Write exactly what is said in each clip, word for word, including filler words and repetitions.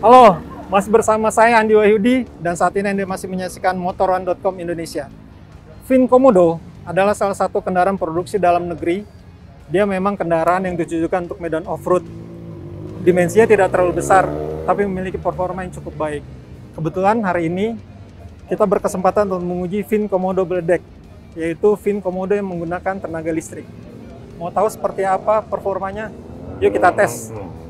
Halo, masih bersama saya Andi Wahyudi dan saat ini Anda masih menyaksikan motor one dot com Indonesia. Vin Komodo adalah salah satu kendaraan produksi dalam negeri. Dia memang kendaraan yang ditujukan untuk medan off-road. Dimensinya tidak terlalu besar, tapi memiliki performa yang cukup baik. Kebetulan hari ini kita berkesempatan untuk menguji Vin Komodo Bledek, yaitu Vin Komodo yang menggunakan tenaga listrik. Mau tahu seperti apa performanya? Yuk kita tes.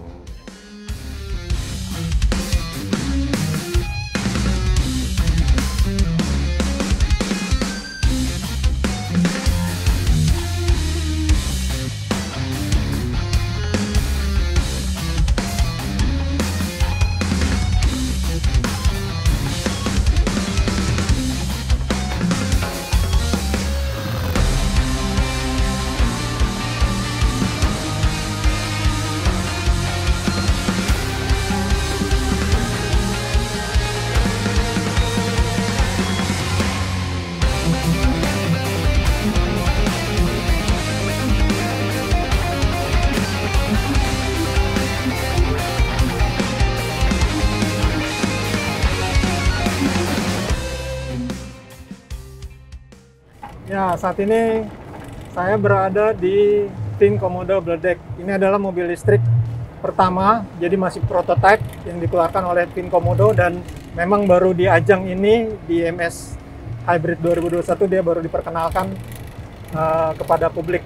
Ya, saat ini saya berada di Vin Komodo Bledek. Ini adalah mobil listrik pertama, jadi masih prototipe yang dikeluarkan oleh Vin Komodo dan memang baru di ajang ini di I M S Hybrid dua ribu dua puluh satu dia baru diperkenalkan uh, kepada publik.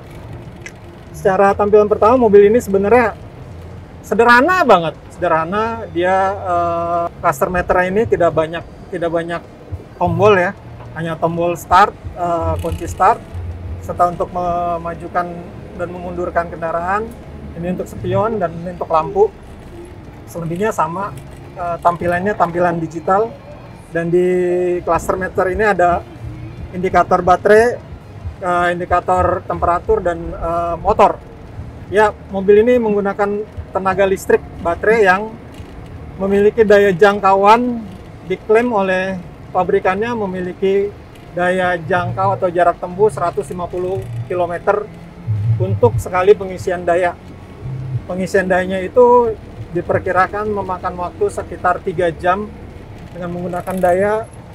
Secara tampilan pertama mobil ini sebenarnya sederhana banget, sederhana. Dia uh, cluster meter ini tidak banyak tidak banyak tombol ya. Hanya tombol start, uh, kunci start, serta untuk memajukan dan memundurkan kendaraan. Ini untuk spion dan ini untuk lampu. Selebihnya sama, uh, tampilannya tampilan digital. Dan di cluster meter ini ada indikator baterai, uh, indikator temperatur, dan uh, motor. Ya, mobil ini menggunakan tenaga listrik baterai yang memiliki daya jangkauan diklaim oleh pabrikannya memiliki daya jangkau atau jarak tembus seratus lima puluh kilometer untuk sekali pengisian daya. Pengisian dayanya itu diperkirakan memakan waktu sekitar tiga jam dengan menggunakan daya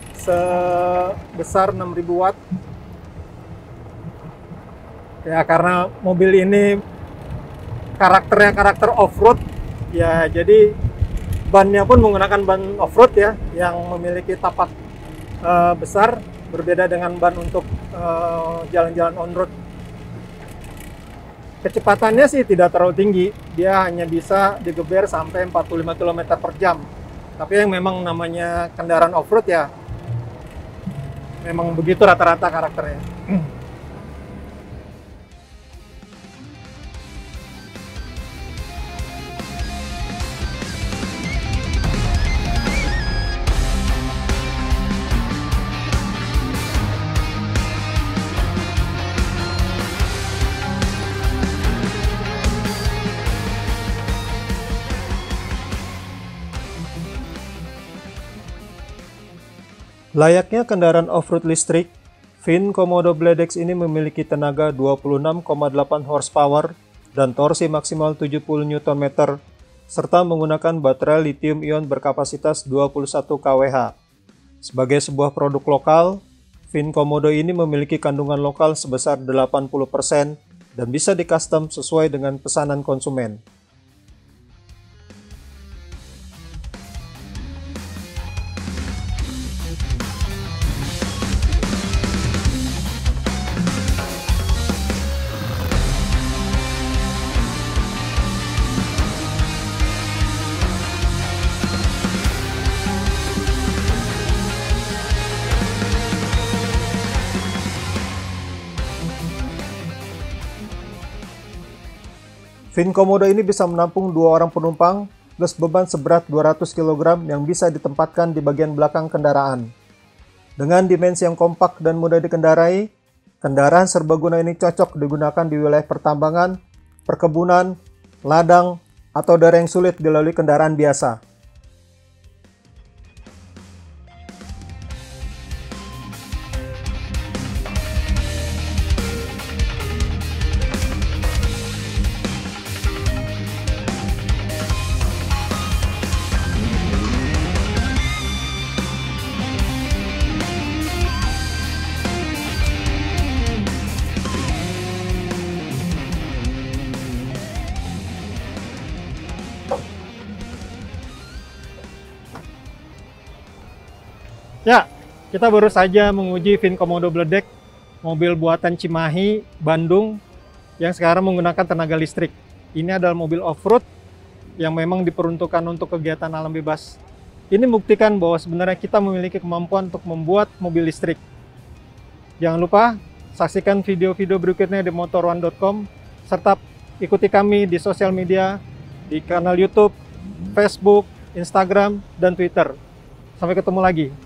sebesar enam ribu watt. Ya, karena mobil ini karakternya karakter off-road, ya jadi bannya pun menggunakan ban off-road ya, yang memiliki tapak Uh, besar, berbeda dengan ban untuk jalan-jalan uh, on-road. Kecepatannya sih tidak terlalu tinggi, dia hanya bisa digeber sampai empat puluh lima kilometer per jam. Tapi yang memang namanya kendaraan off-road ya, memang begitu rata-rata karakternya. Layaknya kendaraan off-road listrik, Vin Komodo Bledek ini memiliki tenaga dua puluh enam koma delapan horsepower dan torsi maksimal tujuh puluh newton meter, serta menggunakan baterai lithium-ion berkapasitas dua puluh satu kilowatt. Sebagai sebuah produk lokal, Vin Komodo ini memiliki kandungan lokal sebesar delapan puluh persen dan bisa di-custom sesuai dengan pesanan konsumen. Vin Komodo ini bisa menampung dua orang penumpang plus beban seberat dua ratus kilogram yang bisa ditempatkan di bagian belakang kendaraan. Dengan dimensi yang kompak dan mudah dikendarai, kendaraan serbaguna ini cocok digunakan di wilayah pertambangan, perkebunan, ladang, atau daerah yang sulit dilalui kendaraan biasa. Ya, kita baru saja menguji Vin Komodo Bledek, mobil buatan Cimahi, Bandung, yang sekarang menggunakan tenaga listrik. Ini adalah mobil off-road yang memang diperuntukkan untuk kegiatan alam bebas. Ini membuktikan bahwa sebenarnya kita memiliki kemampuan untuk membuat mobil listrik. Jangan lupa saksikan video-video berikutnya di motor one dot com, serta ikuti kami di sosial media, di kanal YouTube, Facebook, Instagram, dan Twitter. Sampai ketemu lagi.